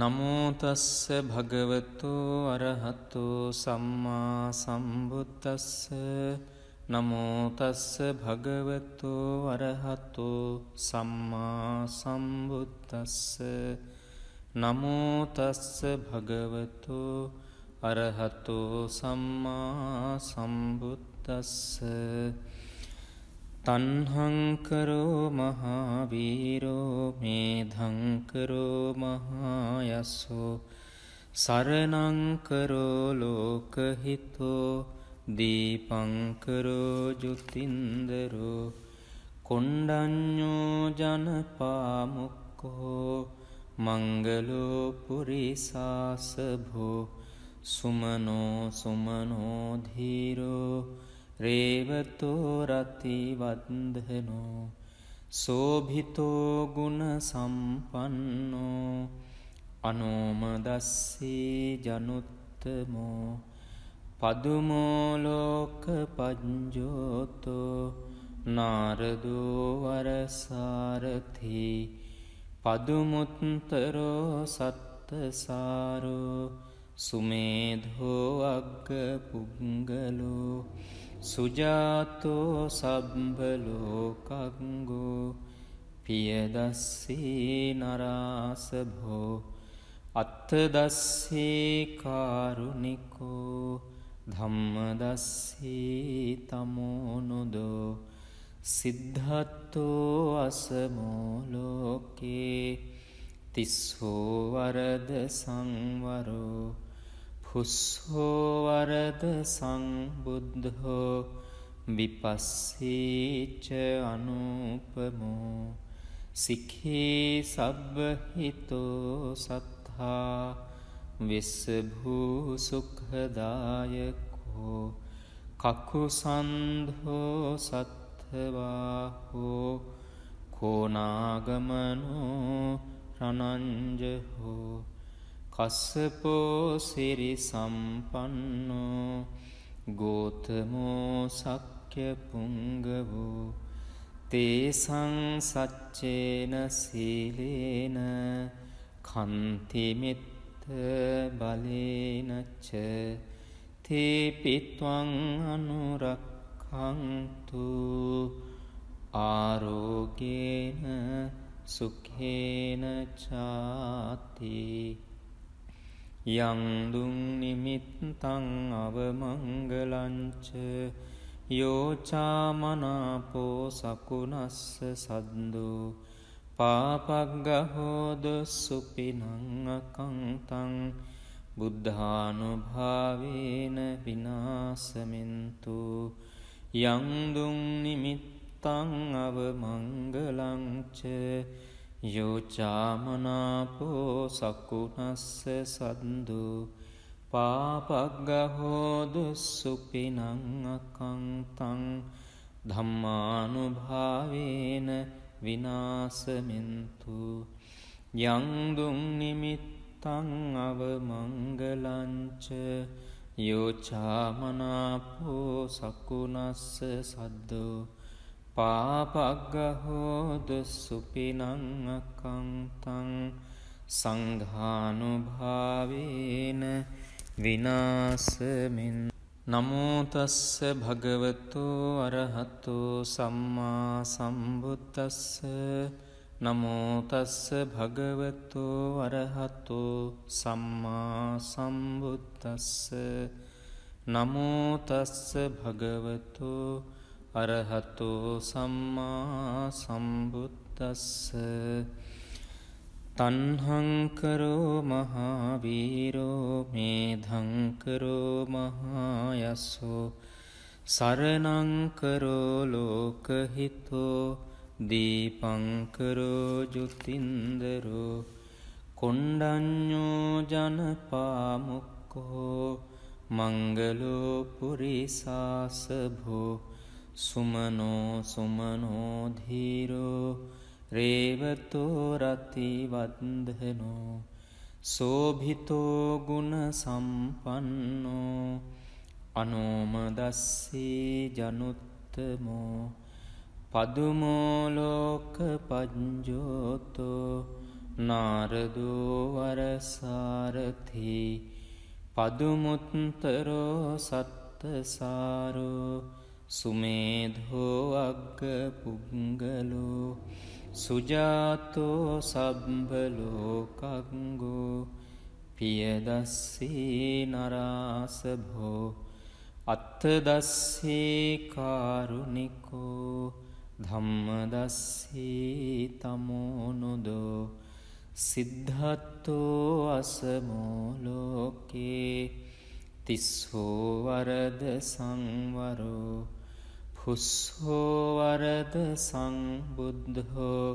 නමෝ තස්ස භගවතු අරහතෝ සම්මා සම්බුද්දස්ස. නමෝ තස්ස භගවතු අරහතෝ සම්මා සම්බුද්දස්ස. නමෝ තස්ස භගවතු අරහතෝ සම්මා සම්බුද්දස්ස. තන්හංකරෝ මහාවීරෝ මේධංකරෝ මහායස්සෝ සරණංකරෝ ලෝකහිතෝ දීපංකරෝ ජුතින්දරෝ කොණ්ඩඤ්ඤෝ ජනපාමුක්කෝ මංගලෝ පුරිසාසභෝ සුමනෝ සුමනෝ ධීරෝ රේවතෝ රතිවන්දනෝ සෝභිතෝ ගුණ සම්පන්නෝ අනෝමදස්සී ජනුත්තමෝ පදුමෝ ලෝක පඤ්ජෝතෝ නාරදෝ වරසාරථී පදුමුත්තරෝ සත්තසාරෝ සුමේධෝ අග්ග පුංගලෝ සුජාතෝ සබ්බලෝකංගෝ පියදස්සී නරාසභෝ අත්තදස්සී කාරුණිකෝ ධම්මදස්සී තමෝනුදෝ සිද්ධත්තෝ අසමෝ ලෝකේ තිස්සෝ වරද සංවරෝ පුස්සෝ වරද සංබුද්ධෝ විපස්සීච අනුපමෝ සික්ඛී සබ්බහිතෝ සත්තා විස්සභූ සුඛදායකෝ කකුසන්ධෝ සත්තවාහෝ කෝනාගමනෝ රණංජහෝ කස්සපෝ සිරි සම්පන්නෝ ගෝතමෝ සක්්‍ය පුංගවෝ තේසං සච්චේන සීලේන කන්තිමිත්ත බලේනච්ච තේපිත්වං අනුරක්ඛන්තු ආරෝගේන සුඛේන චාති. යං දුං නිමිත්තං අවමංගලංච යෝචාමනාපෝ සකුණස්ස සද්දෝ පාපග්ගහෝද සුපිනං අකංතං බුද්ධානුභාවේන විනාසමින්තු. යං දුං නිමිත්තං අවමංගලංච යෝචාමනාපෝ සකුණස්ස සද්දු පාපග්ගහෝදු සුපිනං අකංතං ධම්මානුභාවේන විනාසමින්තු. යං දුං නිමිත්තං අවමංගලංච යෝචාමනාපෝ සකුණස්ස සද්දු පාපග්ගහෝද සුපිනං අකංතං සංඝානුභාවේන විනාසමින්. නමෝ තස්ස භගවතු අරහතෝ සම්මා සම්බුද්දස්ස. නමෝ තස්ස භගවතු අරහතෝ සම්මා සම්බුද්දස්ස. නමෝ තස්ස භගවතු අරහතෝ සම්මා සම්බුද්දස්ස. තන්හංකරෝ මහාවීරෝ මේධංකරෝ මහායස්සෝ සරණංකරෝ ලෝකහිතෝ දීපංකරෝ ජුතින්දරෝ කොණ්ඩඤ්ඤෝ ජනපාමුක්කෝ මංගලෝ පුරිසාසභෝ සුමනෝ සුමනෝ ධීරෝ රේවතෝ රතිවන්දනෝ සෝභිතෝ ගුණ සම්පන්නෝ අනෝමදස්සී ජනුත්තමෝ පදුමෝ ලෝක පඤ්ජෝතෝ නාරදෝ වරසාරථි පදුමුත්තරෝ සත්තසාරෝ සුමේධෝ අග්ග පුංගලෝ සුජාතෝ සබ්බලෝකංගෝ පියදස්සී නරාසභෝ අත්තදස්සී කාරුණිකෝ ධම්මදස්සී තමෝනුදෝ සිද්ධත්තෝ අසමෝලෝකේ තිස්සෝ වරද සංවරෝ පුස්සෝ වරද සංබුද්ධෝ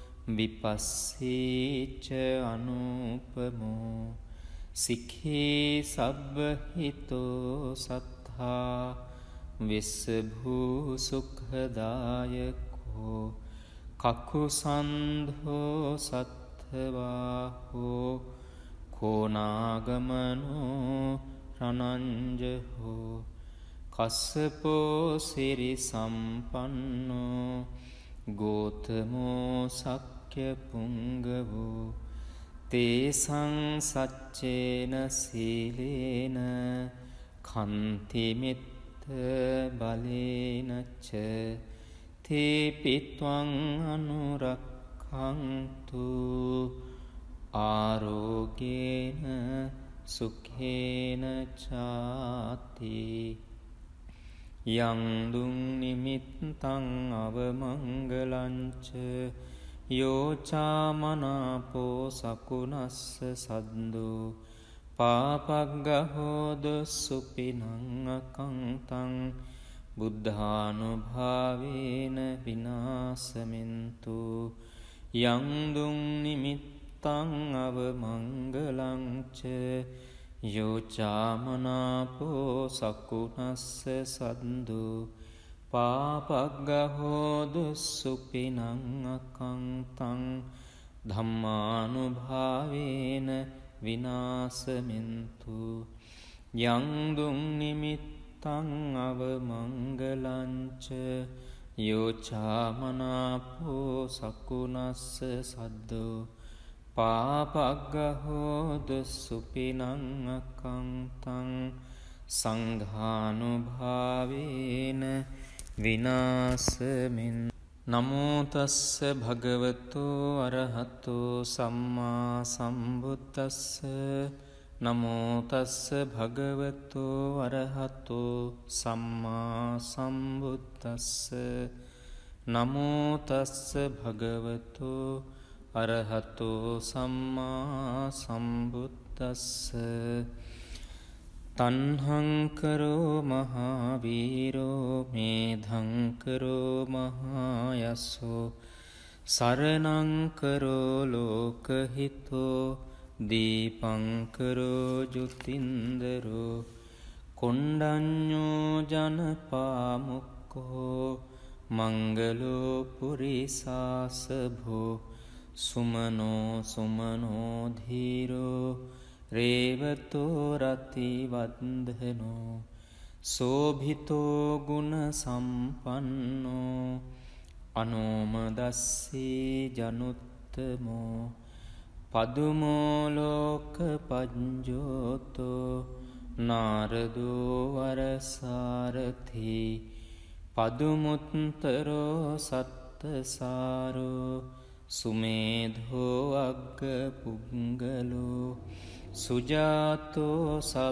විපස්සීච අනුපමෝ සික්ඛී සබ්බහිතෝ සත්තා විස්සභූ සුඛදායකෝ කකුසන්ධෝ සත්ථවාහෝ කෝනාගමනෝ රණංජහෝ කස්සපෝ සිරි සම්පන්නෝ ගෝතමෝ සක්්‍ය පුංගවෝ තේසං සච්චේන සීලේන කන්තිමිත්ත බලේනච්ච තේපිත්වං අනුරක්ඛන්තු ආරෝගේන සුඛේන චාති යං දුං නිමිත්තං අවමංගලංච යෝචාමනාපෝ සකුනස්ස සද්දෝ පාපග්ගහෝද සුපිනං අකංතං බුද්ධානුභාවේන විනාසමින්තු යං දුං නිමිත්තං අවමංගලංච යෝචාමනාපෝ සකුනස්ස සද්දෝ පාපග්ගහෝද සුපිනං අකංතං ධම්මානුභාවේන විනාසමින්තු යං දුං නිමිත්තං අවමංගලංච යෝචාමනාපෝ සකුනස්ස සද්දෝ පාපග්ගහෝද සුපිනං අකංතං සංඝානුභාවේන විනාසමින් නමෝ තස්ස භගවතු අරහතෝ සම්මා සම්බුද්දස්ස නමෝ තස්ස භගවතු අරහතෝ සම්මා සම්බුද්දස්ස නමෝ තස්ස භගවතු අරහතෝ සම්මා සම්බුද්දස්ස තණ්හංකරෝ මහාවීරෝ මේධංකරෝ මහායස්සෝ සරණංකරෝ ලෝකහිතෝ දීපංකරෝ ජුතින්දරෝ කොණ්ඩඤ්ඤෝ ජනපාමුක්ඛෝ මංගලෝ පුරිසාසභෝ සුමනෝ සුමනෝ ධීරෝ රේවතෝ රති වන්දනෝ සෝභිතෝ ගුණ සම්පන්නෝ අනෝමදස්සී ජනුත්තමෝ පදුමෝ ලෝක පඤ්ජෝතෝ නාරදෝ වරසාරථි පදුමුත්තරෝ සත්තසාරෝ සුමේධෝ අග්ග පුංගලෝ සුජාතෝ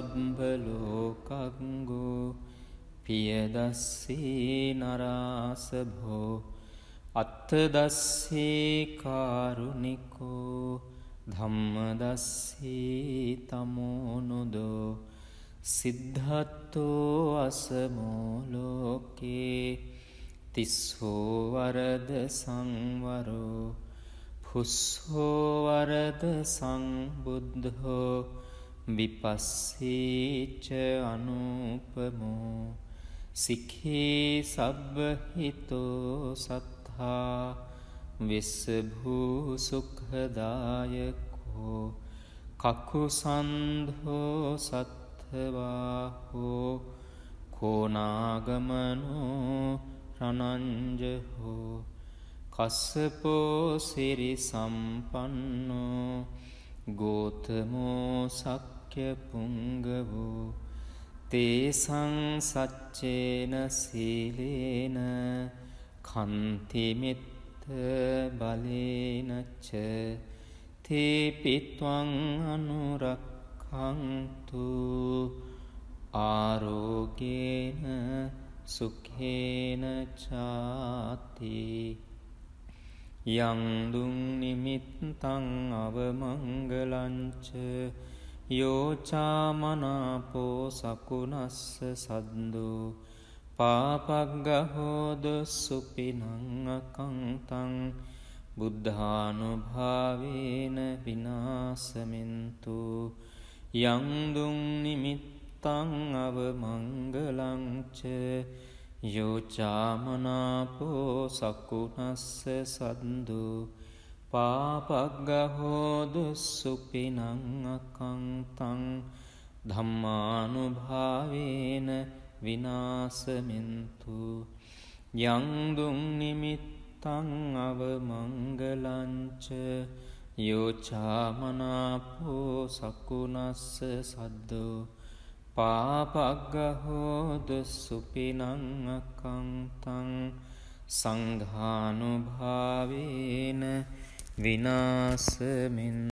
සබ්බලෝකංගෝ පියදස්සී නරාසභෝ අත්තදස්සී කාරුණිකෝ ධම්මදස්සී තමෝනුදෝ සිද්ධත්තෝ අසමෝලෝකේ තිස්සෝ වරද සංවරෝ පුස්සෝ වරද සංබුද්ධෝ විපස්සීච අනුපමෝ සික්ඛී සබ්බහිතෝ සත්තා විස්සභූ සුඛදායකෝ කකුසන්ධෝ සත්ථවාහෝ කෝනාගමනෝ රණංජහෝ කස්සපෝ සිරි සම්පන්නෝ ගෝතමෝ සක්්‍ය පුංගවෝ තේසං සච්චේන සීලේන කන්තිමිත්ත බලේනච්ච තේපිත්වං අනුරක්ඛන්තු ආරෝගේන සුඛේන චාති යං දුං නිමිත්තං අවමංගලංච යෝචාමනාපෝ සකුණස්ස සද්දෝ පාපග්ගහෝද සුපිනං අකංතං බුද්ධානුභාවේන විනාසමින්තු යං දුං නිමිත්තං අවමංගලංච යෝචාමනාපෝ සකුණස්ස සද්දෝ පාපග්ගහෝද සුපිනං අකංතං ධම්මානුභාවේන විනාසමින්තු යං දුං නිමිත්තං අවමංගලංච යෝචාමනාපෝ සකුණස්ස සද්දෝ පාපග්ගහෝද සුපිනං අකංතං සංඝානුභාවේන විනාසමින්